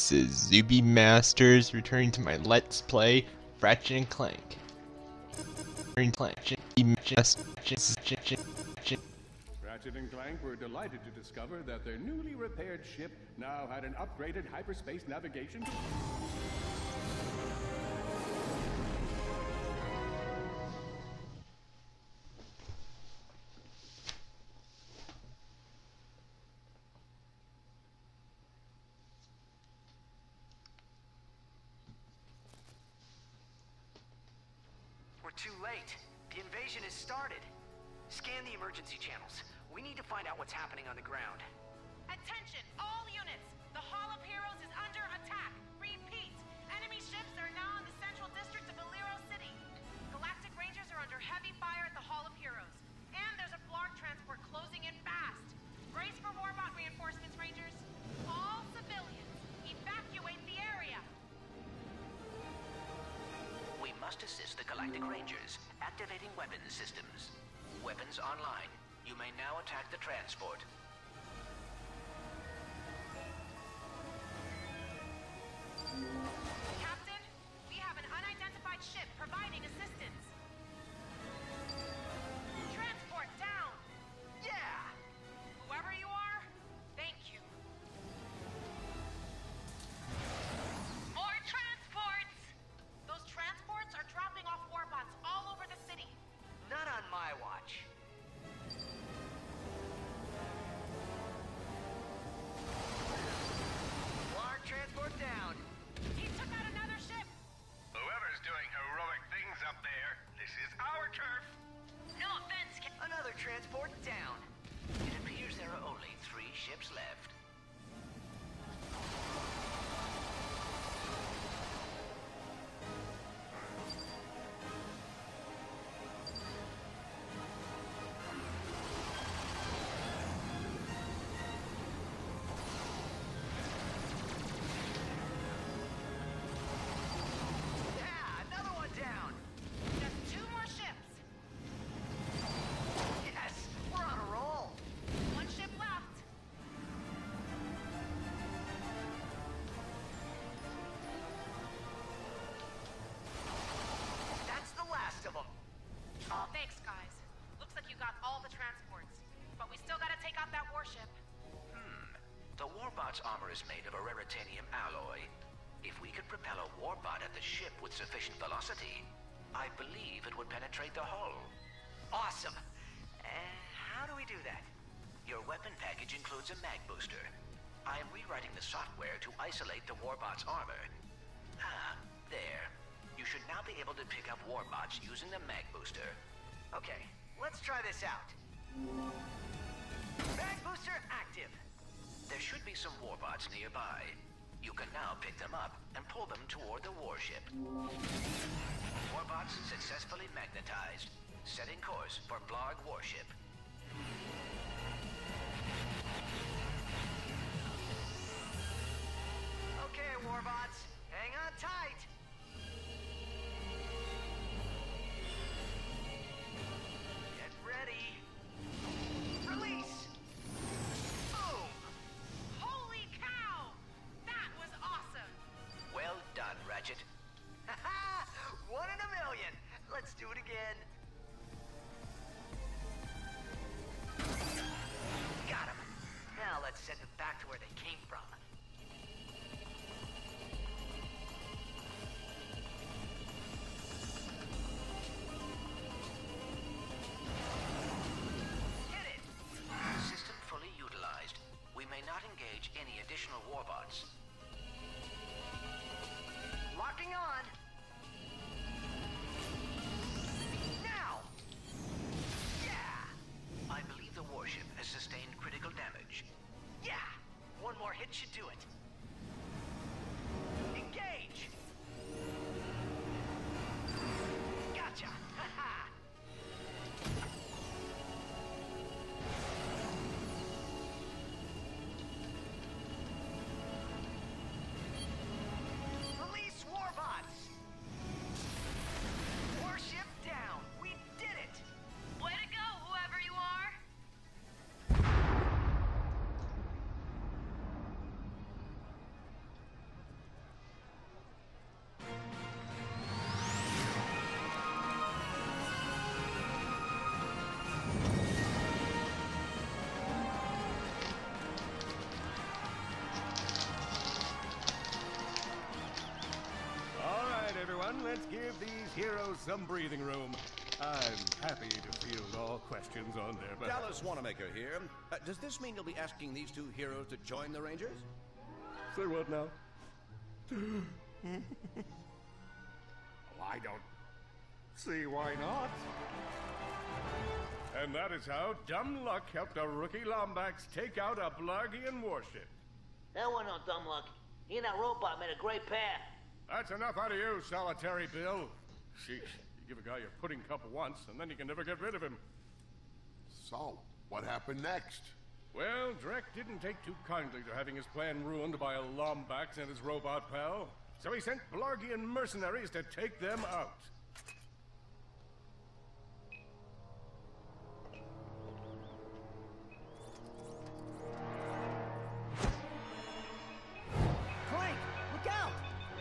this is Zuby Masters returning to my Let's Play Ratchet and Clank. Ratchet and Clank were delighted to discover that their newly repaired ship now had an upgraded hyperspace navigation. We're too late. The invasion has started. Scan the emergency channels. We need to find out what's happening on the ground. Attention, all units! The Hall of Heroes is under attack. Repeat, enemy ships are now in the central district of Valero City. Galactic Rangers are under heavy fire at the Hall of Heroes. And there's a Blarg transport closing in fast. Brace for Warbot reinforcements, Rangers. All civilians, evacuate the area. We must assist the Galactic Rangers, activating weapons systems. Weapons online. You may now attack the transport. Captain, we have an unidentified ship providing assistance. Transport down! Yeah! Whoever you are, thank you. More transports! Those transports are dropping off warbots all over the city. Not on my watch. Blarg transport down. He took out another ship. Whoever's doing heroic things up there, this is our turf. No offense, Another transport down. It appears there are only 3 ships left. Yeah, another one down. Just 2 more ships. Yes, we're on a roll. 1 ship left. That's the last of them. Oh, thanks, guys. Looks like you got all the transports. But we still gotta take out that warship. The Warbot's armor is made of a raritanium alloy. If we could propel a Warbot at the ship with sufficient velocity, I believe it would penetrate the hull. Awesome. How do we do that? Your weapon package includes a mag booster. I am rewriting the software to isolate the Warbot's armor. Ah, there. You should now be able to pick up Warbots using the mag booster. Okay, let's try this out. Mag booster active. There should be some Warbots nearby. You can now pick them up and pull them toward the warship. Warbots successfully magnetized. Setting course for Blarg warship. Okay, Warbots, hang on tight. Get ready. Release. Boom. Holy cow! That was awesome! Well done, Ratchet. Haha! 1 in a million. Let's do it again. Got him. Now let's send them back to where they came from. Hit it. System fully utilized. We may not engage any additional Warbots. Locking on. Now. Yeah. I believe the warship has sustained critical damage. Yeah. 1 more hit should do it. Engage. Gotcha. Haha. Release Warbots. Warship down. We did it. Way to go, whoever you are! let's give these heroes some breathing room. I'm happy to field all questions on their behalf. Dallas Wanamaker here. Does this mean you'll be asking these two heroes to join the Rangers? Say what now? I don't see why not. And that is how dumb luck helped a rookie Lombax take out a Blargian warship. That wasn't no dumb luck. He and that robot made a great pair. That's enough out of you, solitary Bill. Sheesh, you give a guy your pudding cup once, and then you can never get rid of him. So, what happened next? Well, Drek didn't take too kindly to having his plan ruined by a Lombax and his robot pal. So he sent Blargian mercenaries to take them out. Clank, look out!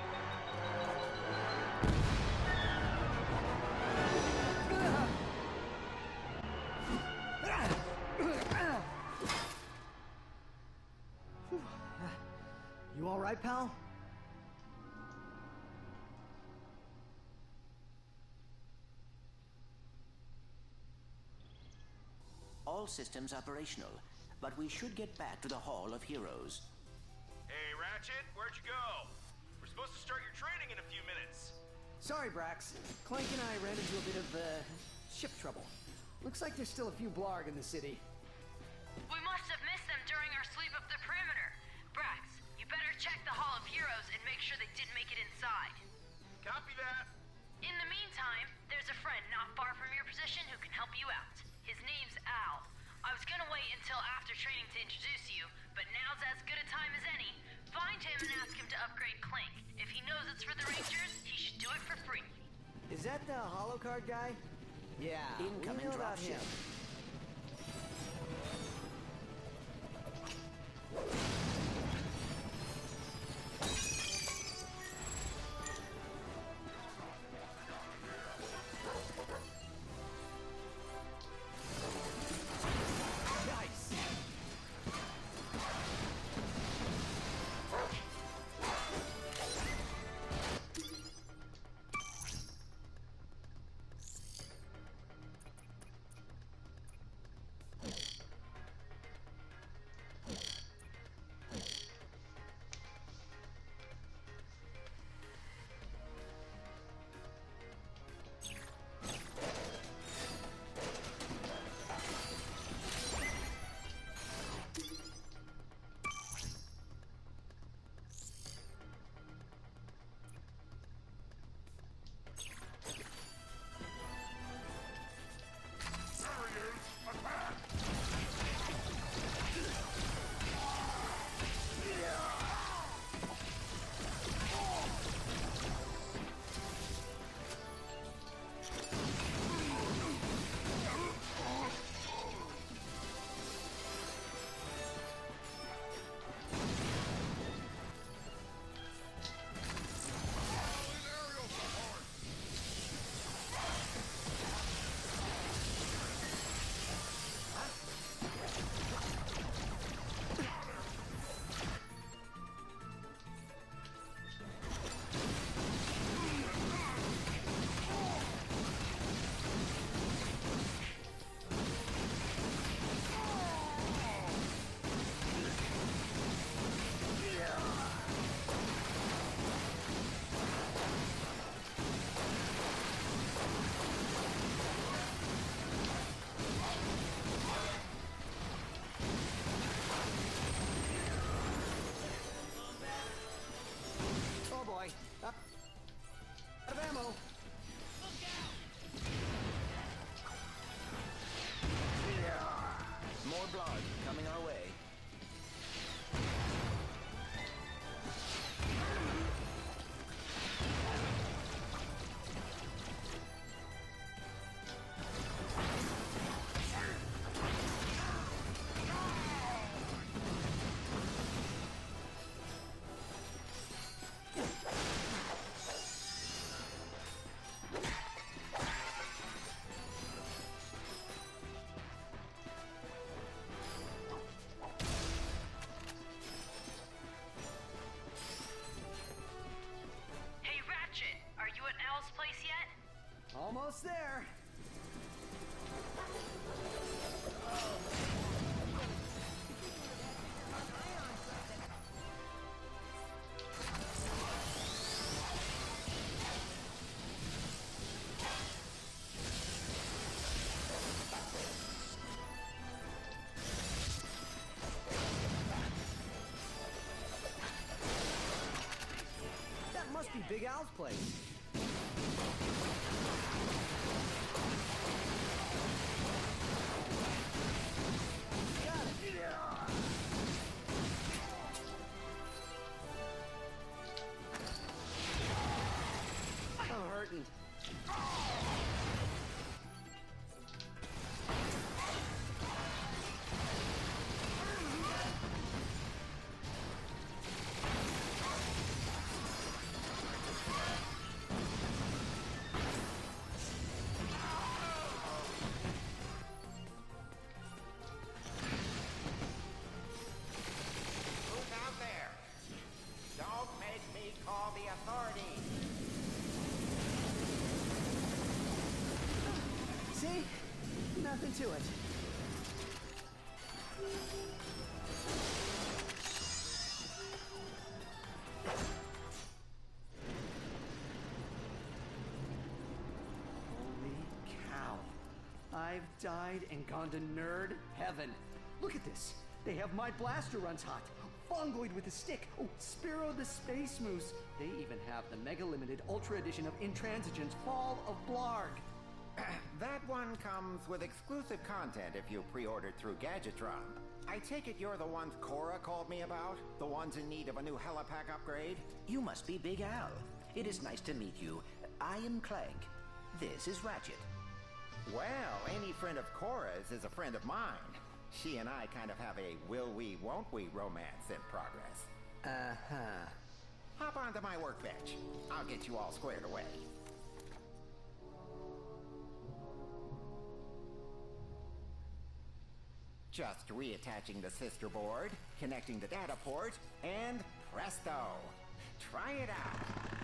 You all right, pal? All systems operational, but we should get back to the Hall of Heroes. Hey, Ratchet, where'd you go? We're supposed to start your training in a few minutes. Sorry, Brax. Clank and I ran into a bit of, ship trouble. Looks like there's still a few Blarg in the city. We must have missed them during our sweep of the perimeter. Brax, you better check the Hall of Heroes and make sure they didn't make it inside. Copy that. In the meantime, there's a friend not far from your position who can help you out. His name's Al. I was gonna wait until after training to introduce you, but now's as good a time as any. Find him and ask him to upgrade Clank. If he knows it's for the Rangers, he should do it for free. Is that the holocard guy? Yeah, Incoming we know about him. dropship. Nice! Almost there. That must be Big Al's place. See? Nothing to it. Holy cow. I've died and gone to nerd heaven. Look at this. They have my blaster runs hot. Fungoid with a stick. Oh, Spiro the Space Moose. They even have the Mega Limited Ultra Edition of Intransigence Fall of Blarg. That one comes with exclusive content if you pre-ordered through Gadgetron. I take it you're the ones Cora called me about? The ones in need of a new helipack upgrade? You must be Big Al. It is nice to meet you. I am Clank. This is Ratchet. Well, any friend of Cora's is a friend of mine. She and I kind of have a will we, won't we romance in progress. Uh-huh. Hop onto my workbench. I'll get you all squared away. Just reattaching the sister board, connecting the data port, and presto! Try it out!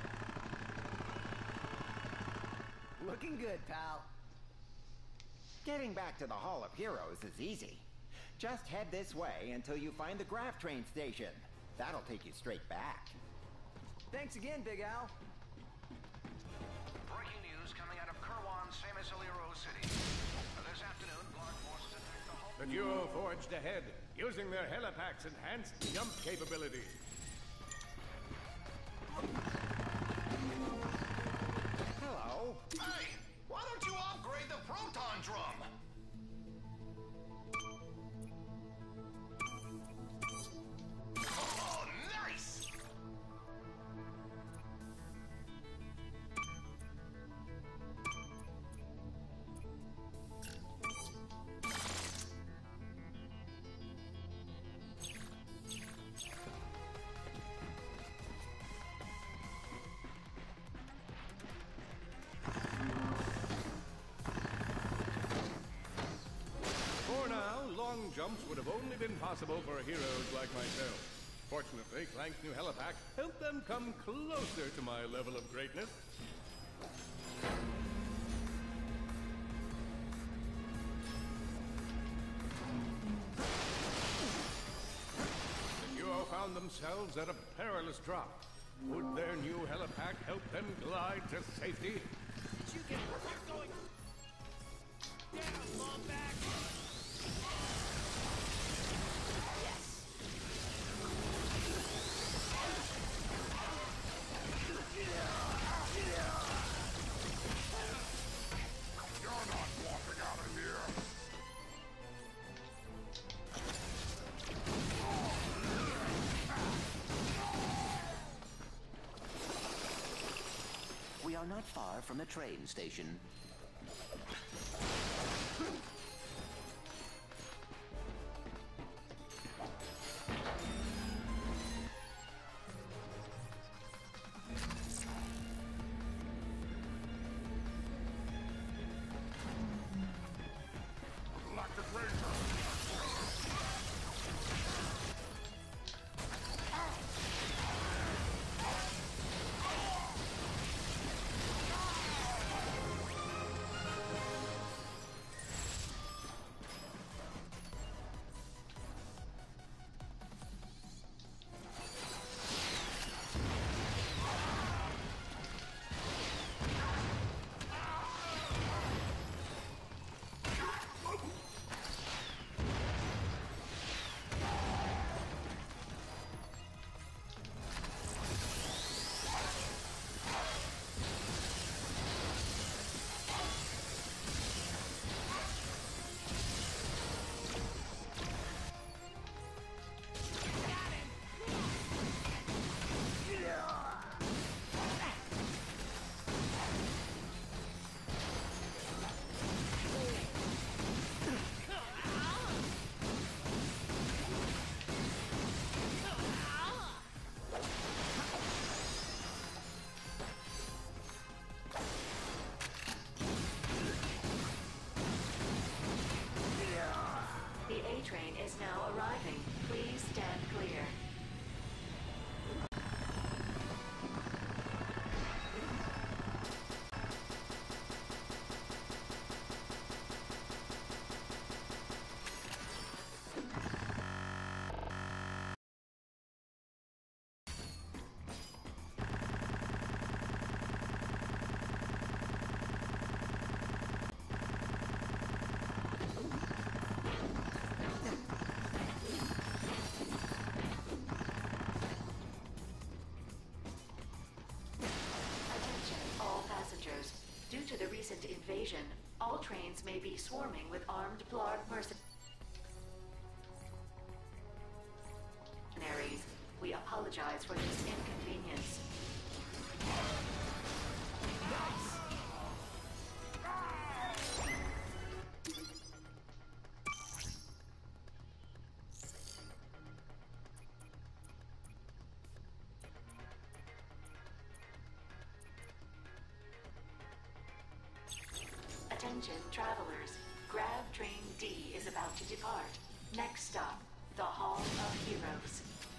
Looking good, pal. Getting back to the Hall of Heroes is easy. Just head this way until you find the Graph Train station. That'll take you straight back. Thanks again, Big Al. Breaking news coming out of Kerwan's famous Aliro City. This afternoon, Blarg forces attacked the whole... The duo forged ahead, using their helipack's enhanced jump capability. Hello? Hey! Why don't you upgrade the proton drum? Oh, nice! For now, long jumps would have only been possible for heroes like myself. Fortunately, Clank's new helipack helped them come closer to my level of greatness. The duo found themselves at a perilous drop. Would their new helipack help them glide to safety? You can we're going down, long back. You're not walking out of here. We are not far from the train station. Galactic Ranger. Due to the recent invasion, all trains may be swarming with armed Blarg mercenaries. We apologize for this inconvenience. Attention, travelers. Grab train D is about to depart. Next stop, the Hall of Heroes.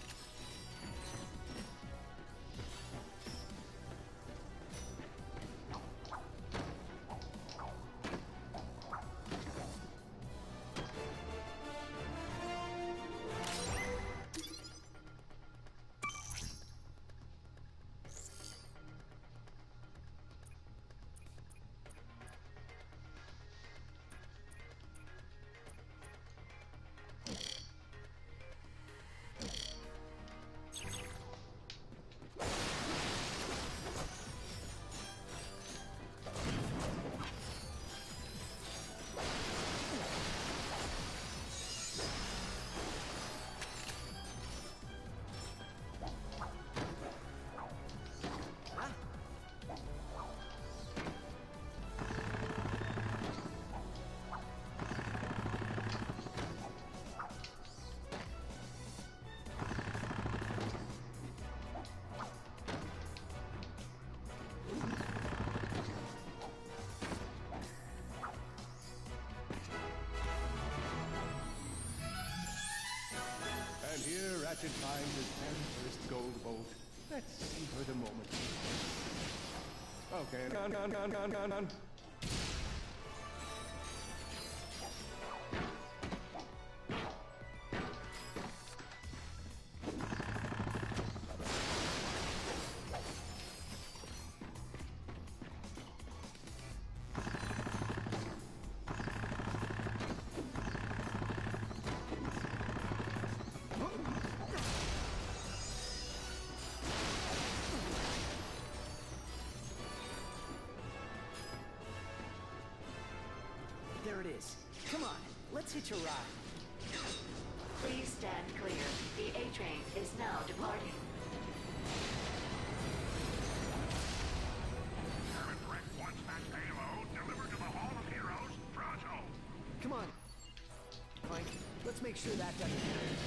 And here Ratchet finds his very first gold bolt. Let's see her the moment. Okay, on. There it is. Come on, let's hitch a ride. Please stand clear. The A train is now departing. Wants that payload delivered to the Hall of Heroes, pronto. Come on. Clank, let's make sure that doesn't happen.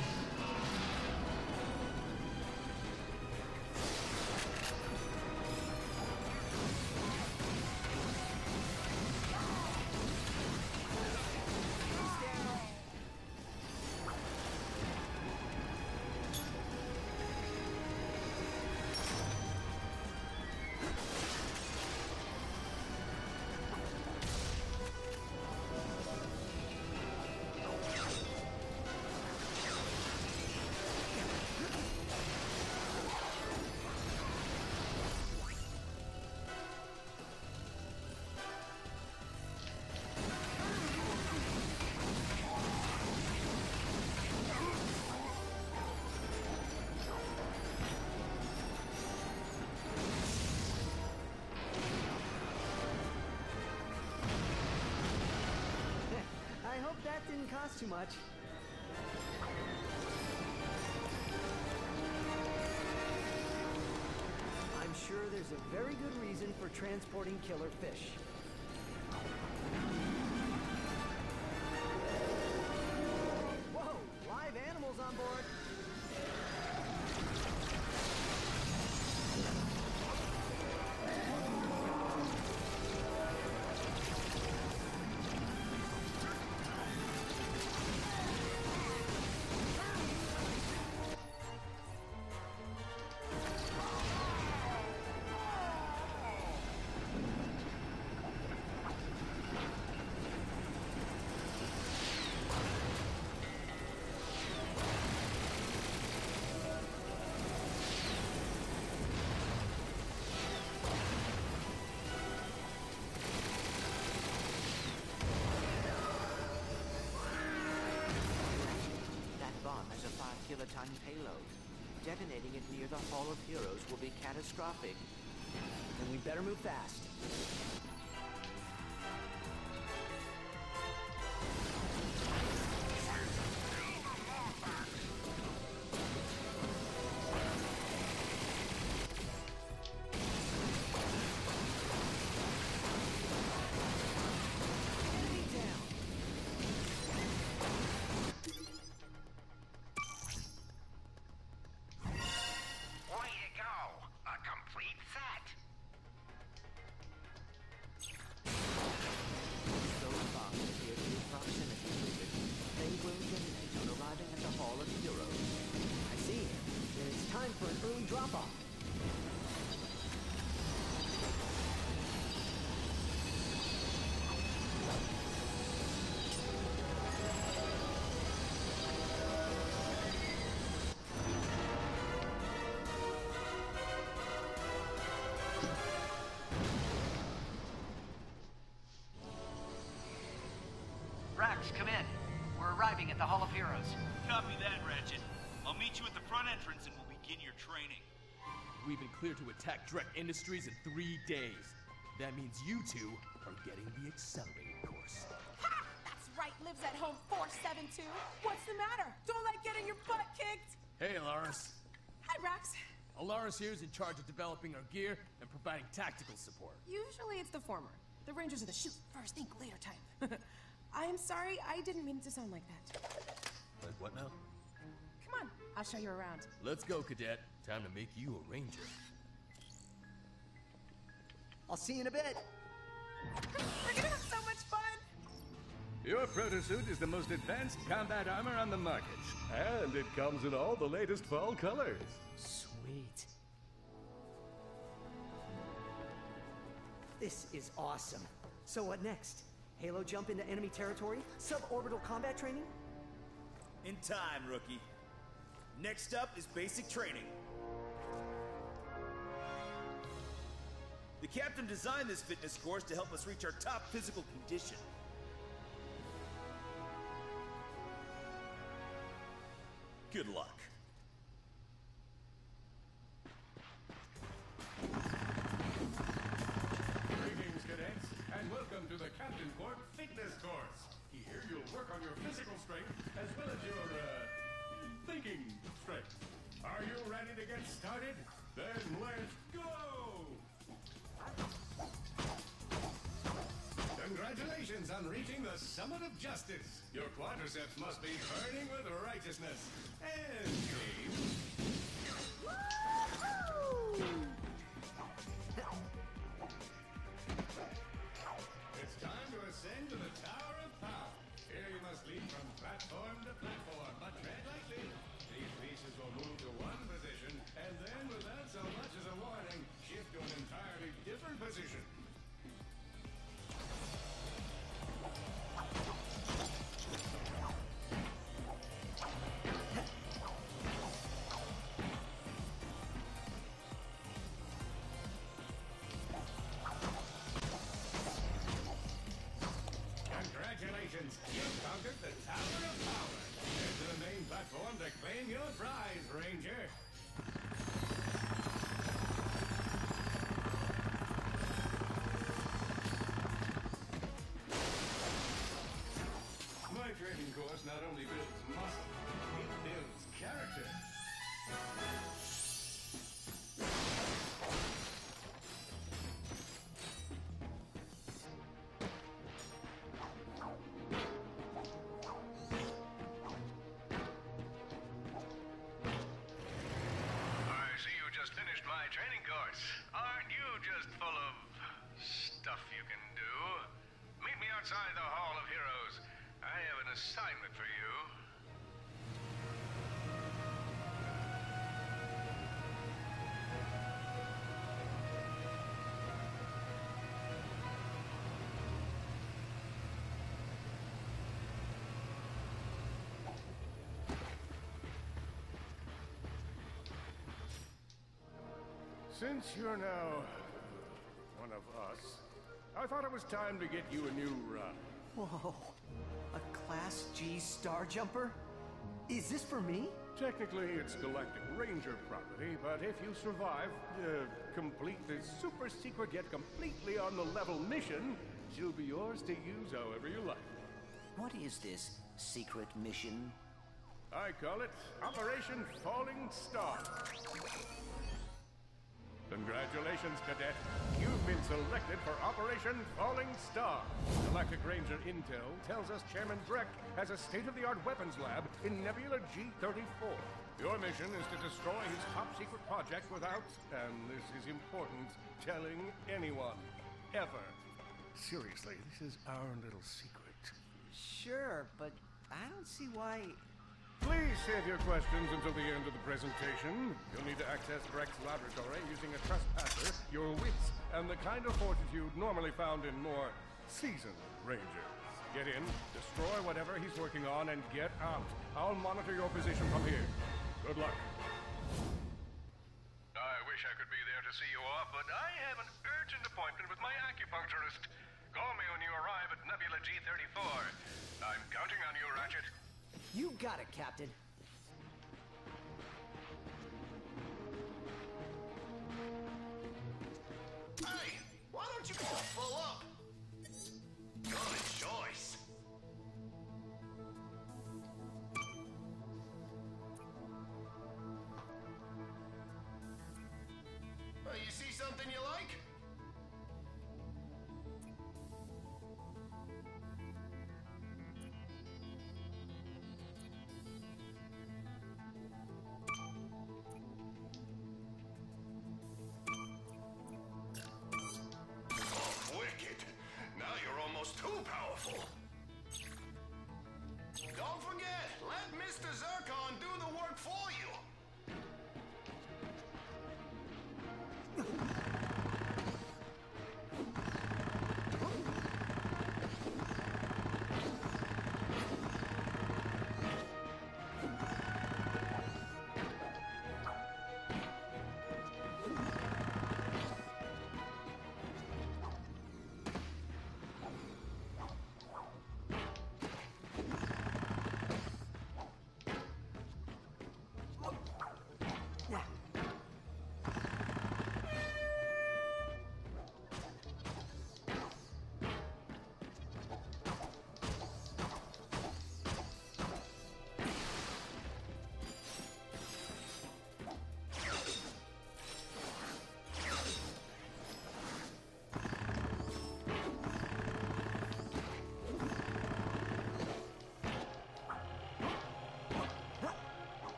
I hope that didn't cost too much. I'm sure there's a very good reason for transporting killer fish. Whoa, live animals on board. Kiloton payload. Detonating it near the Hall of Heroes will be catastrophic. Then we better move fast. Way to go! A complete set! Those bombs appear to be proximity movement. They will detonate on arriving at the Hall of Heroes. I see. Then it's time for an early drop-off. Rax, come in. We're arriving at the Hall of Heroes. Copy that, Ratchet. I'll meet you at the front entrance and we'll begin your training. We've been cleared to attack Drek Industries in 3 days. That means you two are getting the accelerated course. Ha! That's right, lives at home 472. What's the matter? Don't like getting your butt kicked. Hey, Alaris. Hi, Rax. Alaris here is in charge of developing our gear and providing tactical support. Usually it's the former. The Rangers are the shoot first, think later type. I am sorry, I didn't mean it to sound like that. Like what now? Come on, I'll show you around. Let's go, Cadet. Time to make you a Ranger. I'll see you in a bit. We're gonna have so much fun. Your protosuit is the most advanced combat armor on the market. And it comes in all the latest fall colors. Sweet. This is awesome. So what next? Halo jump into enemy territory? Suborbital combat training? In time, rookie. Next up is basic training. The captain designed this fitness course to help us reach our top physical condition. Good luck. Greetings, cadets, and welcome to the Captain Corp Fitness Course. Here you'll work on your physical strength as well as your, thinking strength. Are you ready to get started? Then let's go! Congratulations on reaching the summit of justice. Your quadriceps must be burning with righteousness. And team... It's time to ascend to the Tower of Power. Here you must leap from platform to platform, but tread lightly. These pieces will move to one position, and then without so much as a warning, shift to an entirely different position. Congratulations! You've conquered the Tower of Power! Head to the main platform to claim your prize, Ranger! My training course not only builds muscle, it builds character! I see you just finished my training course. Aren't you just full of stuff you can do? Meet me outside the Hall of Heroes. I have an assignment for you. Since you're now one of us, I thought it was time to get you a new run. Whoa. A Class G Star Jumper? Is this for me? Technically, it's Galactic Ranger property, but if you survive, complete this super secret yet completely on the level mission, she'll be yours to use however you like. What is this secret mission? I call it Operation Falling Star. Congratulations, Cadet. You've been selected for Operation Falling Star. Galactic Ranger Intel tells us Chairman Drek has a state-of-the-art weapons lab in Nebula G-34. Your mission is to destroy his top-secret project without, and this is important, telling anyone. Ever. Seriously, this is our little secret. Sure, but I don't see why... Please save your questions until the end of the presentation. You'll need to access Drek's laboratory using a trespasser, your wits, and the kind of fortitude normally found in more seasoned Rangers. Get in, destroy whatever he's working on, and get out. I'll monitor your position from here. Good luck. I wish I could be there to see you off, but I have an urgent appointment with my acupuncturist. Call me when you arrive at Nebula G-34. I'm counting on you, Ratchet. You got it, Captain. Hey, why don't you go full up? Good choice. You see something you like? Too powerful. Don't forget, let Mr. Zircon do the work for you.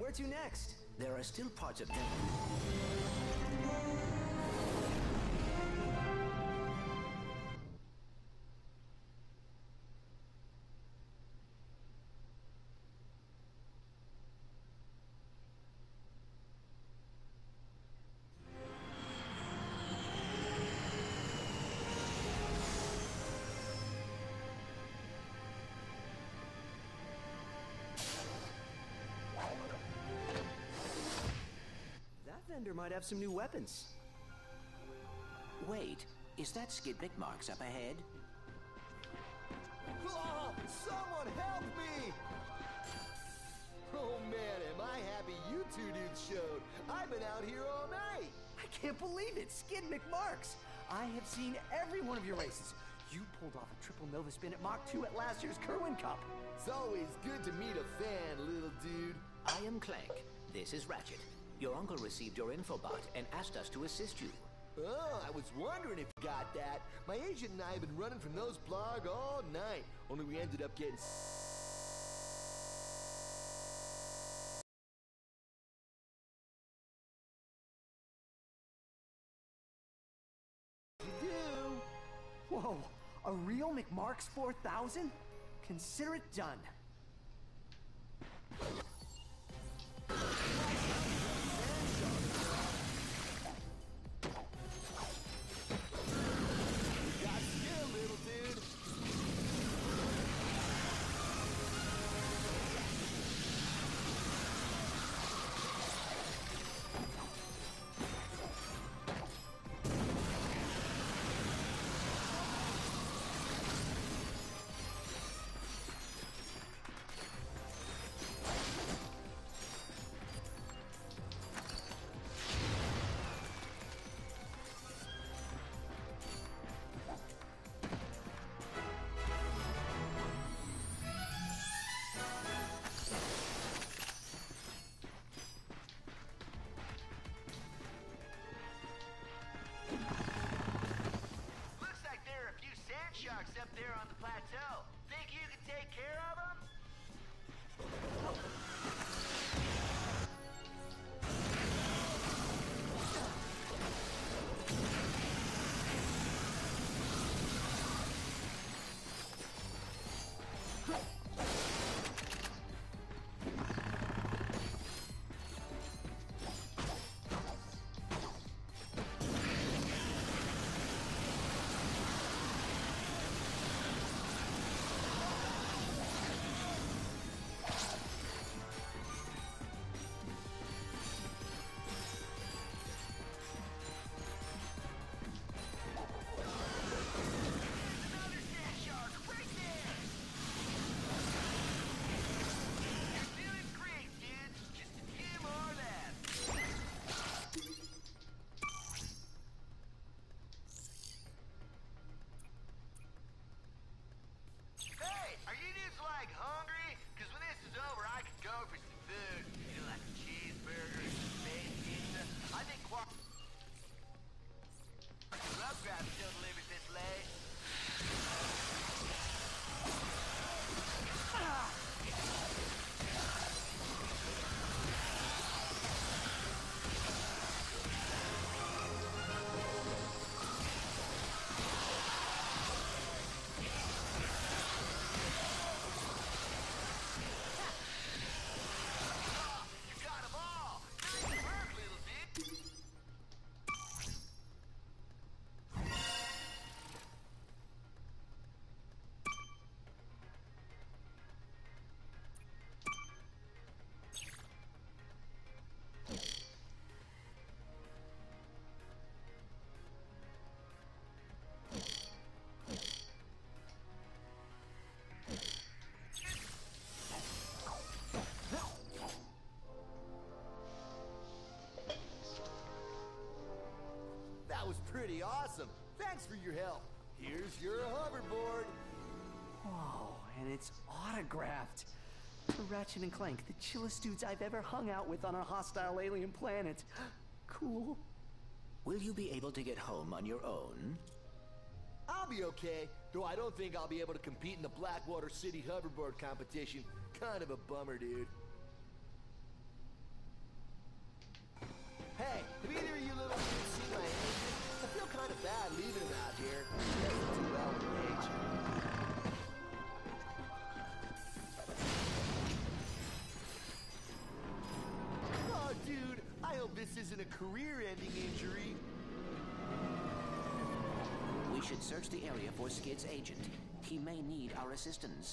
Where to next? There are still parts of That vendor might have some new weapons. Wait, is that Skid McMarks up ahead? Oh, someone help me! Oh man, am I happy you two dudes showed. I've been out here all night. I can't believe it, Skid McMarks. I have seen every one of your races. You pulled off a triple Nova spin at Mach 2 at last year's Kerwin Cup. It's always good to meet a fan, little dude. I am Clank. This is Ratchet. Your uncle received your infobot and asked us to assist you. Oh, I was wondering if you got that. My agent and I have been running from those blog all night, only we ended up getting you do. Whoa, a real McMarks 4000? Consider it done. Got skill, little dude. Looks like there are a few sand sharks up there on the plateau. Think you can take care of them? Another sand shark right there! You're doing great, dude. Just a few more left. Hey, are you dudes like hungry? Cause when this is over, I could go for some food. You know, like a cheeseburger, space pizza. I think Grub Grab still delivers this late. You got 'em all. Nice work, little dude. That was pretty awesome. Thanks for your help. Here's your hoverboard. Whoa, and it's autographed. To Ratchet and Clank, the chillest dudes I've ever hung out with on a hostile alien planet. Cool. Will you be able to get home on your own? I'll be okay, though I don't think I'll be able to compete in the Blackwater City hoverboard competition. Kind of a bummer, dude. bad leaving him out here. Doesn't do well with age. Oh, dude, I hope this isn't a career-ending injury. We should search the area for Skid's agent. He may need our assistance.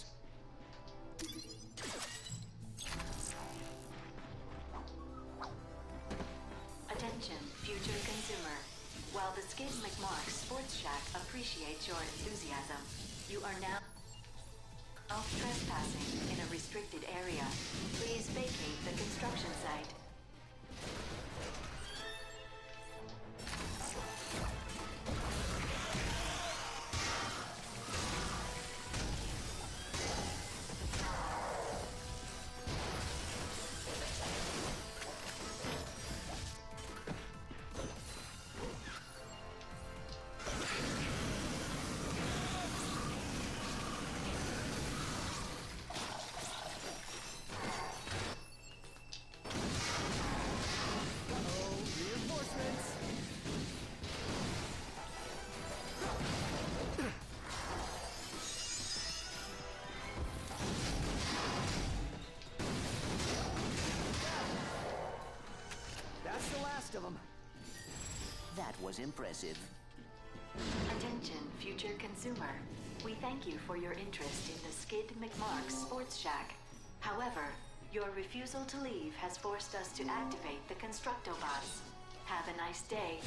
Attention, future consumer. While the Skid McMark Sports Shack appreciates your enthusiasm, you are now trespassing in a restricted area. Please vacate the construction site. That's the last of them. That was impressive. Attention, future consumer. We thank you for your interest in the Skid McMark Sports Shack. However, your refusal to leave has forced us to activate the Constructobots. Have a nice day.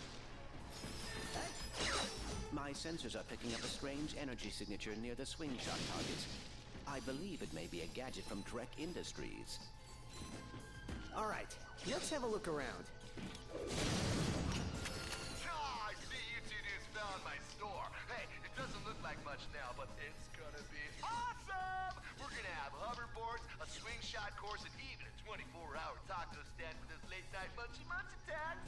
My sensors are picking up a strange energy signature near the swing shot targets. I believe it may be a gadget from Drek Industries. All right, let's have a look around. I see you two dudes found my store. Hey, it doesn't look like much now, but it's gonna be awesome! We're gonna have hoverboards, a swing shot course, and even a 24-hour taco stand for those late-night munchy-munch attacks.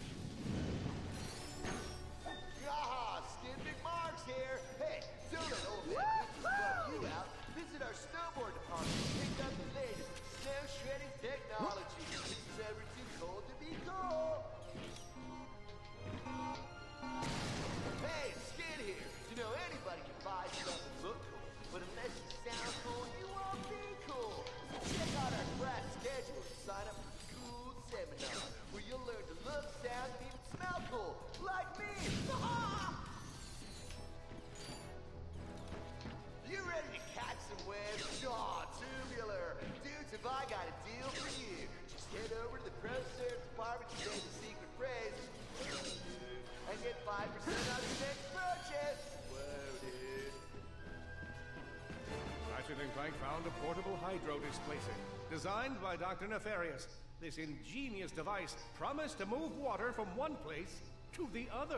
Ah, Skid McMark's here. Hey, don't let old man bum you out. Visit our snowboard department and pick up the latest snow shredding technology. This is everything cold to be cool. Hey, Skid here. You know, anybody can buy stuff and look cool, but unless you sound cool, you won't be cool. So check out our class schedule and sign up for the cool seminar, where you'll learn to look, sound, and even smell cool, like me. You ready to catch some waves? Aw, tubular. Dudes, have I got a deal for you. Just head over to the Pro Serve department to say the secret phrase and get 5% off your next purchase. Whoa, dude. Ratchet and Clank found a portable hydro displacer, designed by Dr. Nefarious. This ingenious device promised to move water from one place to the other.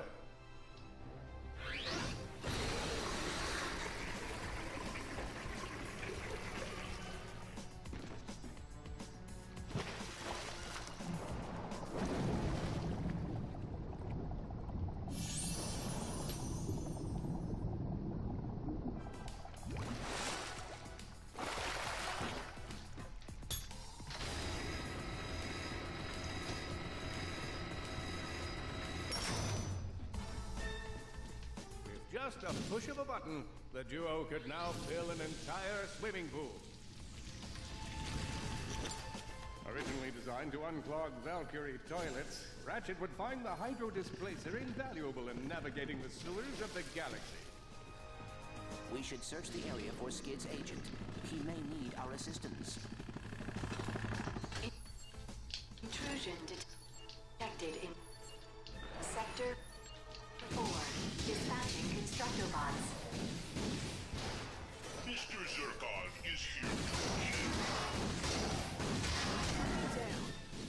Just a push of a button, the duo could now fill an entire swimming pool. Originally designed to unclog Valkyrie toilets, Ratchet would find the hydro displacer invaluable in navigating the sewers of the galaxy. We should search the area for Skid's agent. He may need our assistance. Intrusion detected in Sector 4. Dispatching Constructobots. Mr. Zircon is here. Down.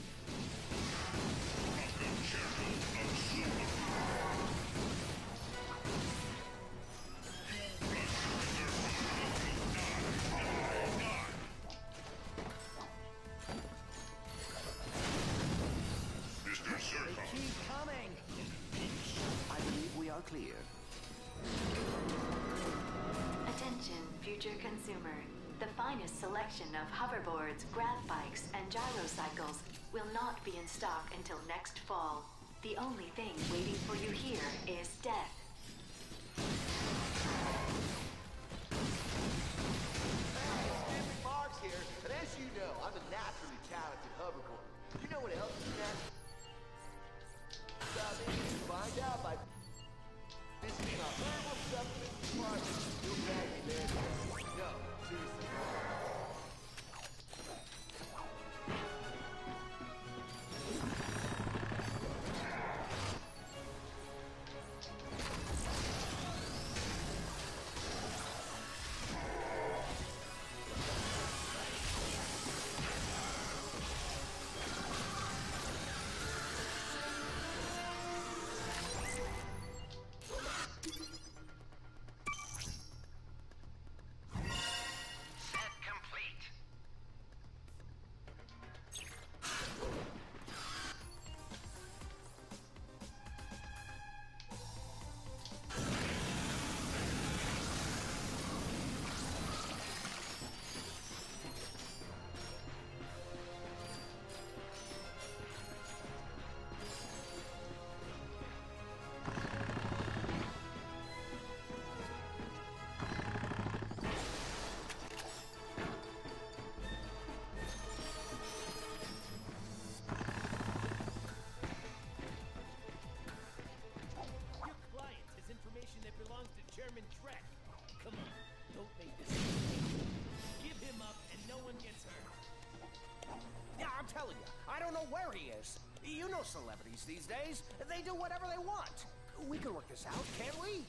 A concerto of silver. Mr. Zircon. Keep coming. I believe we are clear. Attention, future consumer. The finest selection of hoverboards, grav bikes, and gyrocycles will not be in stock until next fall. The only thing waiting for you here is death. Mark's here, and as you know, I'm a naturally talented hoverboard. You know what else is natural? Find out by visiting our herbal supplement department. You'll bag me there. No, seriously. German Trek. Come on, don't make this. Give him up and no one gets hurt. Yeah, I'm telling you, I don't know where he is. You know celebrities these days. They do whatever they want. We can work this out, can't we?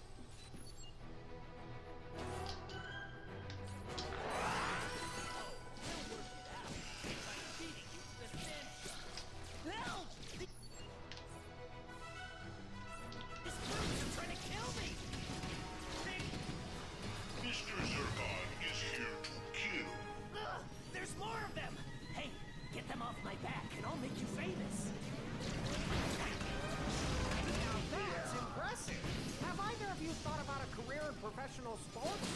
Professional sports?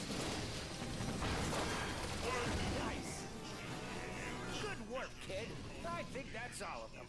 Nice. Good work, kid. I think that's all of them.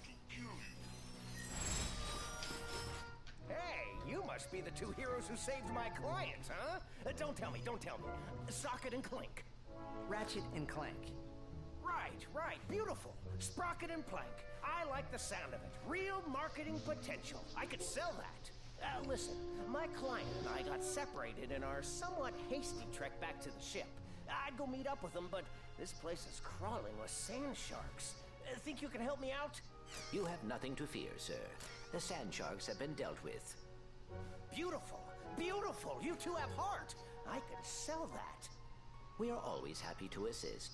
Hey, you must be the two heroes who saved my clients, huh? Don't tell me. Socket and Clank. Ratchet and Clank. Right. Beautiful. Sprocket and Plank. I like the sound of it. Real marketing potential. I could sell that. Listen, my client and I got separated in our somewhat hasty trek back to the ship. I'd go meet up with them, but this place is crawling with sand sharks. Think you can help me out? You have nothing to fear, sir. The sand sharks have been dealt with. Beautiful. You two have heart. I could sell that. We are always happy to assist.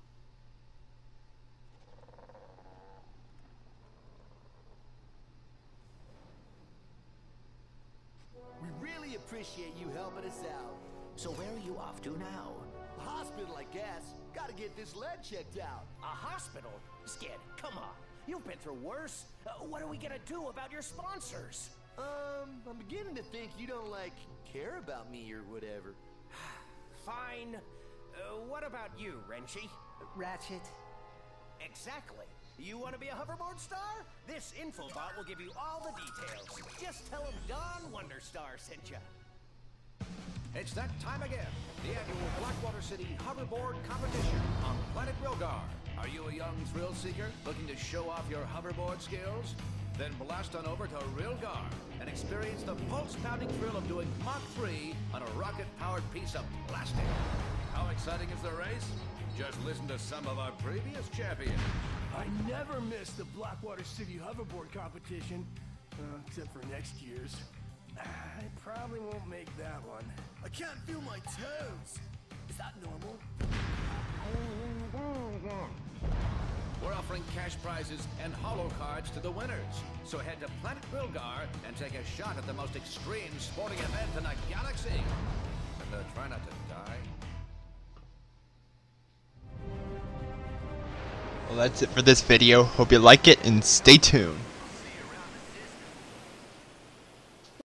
We really appreciate you helping us out. So where are you off to now? Hospital, I guess. Gotta get this lead checked out. A hospital? Skid, come on. You've been through worse. What are we gonna do about your sponsors? I'm beginning to think you don't, care about me or whatever. Fine. What about you, Renchi? Ratchet. Exactly. You want to be a hoverboard star? This infobot will give you all the details. Just tell him Don Wonderstar sent you. It's that time again. The annual Blackwater City Hoverboard Competition on Planet Rilgar. Are you a young thrill seeker looking to show off your hoverboard skills? Then blast on over to Rilgar and experience the pulse-pounding thrill of doing Mach 3 on a rocket-powered piece of plastic. How exciting is the race? Just listen to some of our previous champions. I never miss the Blackwater City hoverboard competition, except for next year's. I probably won't make that one. I can't feel my toes. Is that normal? We're offering cash prizes and holo cards to the winners. So head to Planet Rilgar and take a shot at the most extreme sporting event in the galaxy. And try not to die. Well, that's it for this video. Hope you like it and stay tuned.